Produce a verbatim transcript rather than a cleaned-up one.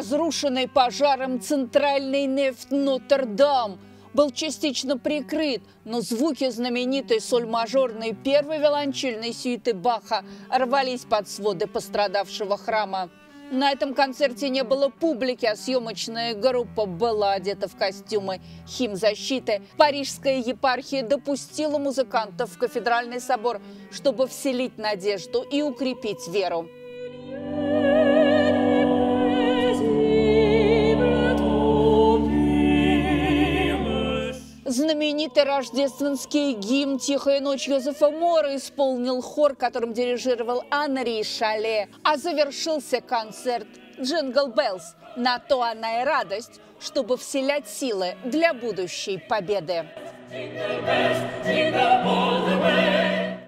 Разрушенный пожаром центральный нефть Нотр-Дам был частично прикрыт, но звуки знаменитой соль-мажорной первой виолончельной сюиты Баха рвались под своды пострадавшего храма. На этом концерте не было публики, а съемочная группа была одета в костюмы химзащиты. Парижская епархия допустила музыкантов в кафедральный собор, чтобы вселить надежду и укрепить веру. Знаменитый рождественский гимн «Тихая ночь» Йозефа Мора исполнил хор, которым дирижировал Анри Шале. А завершился концерт «Джингл Беллс». На то она и радость, чтобы вселять силы для будущей победы.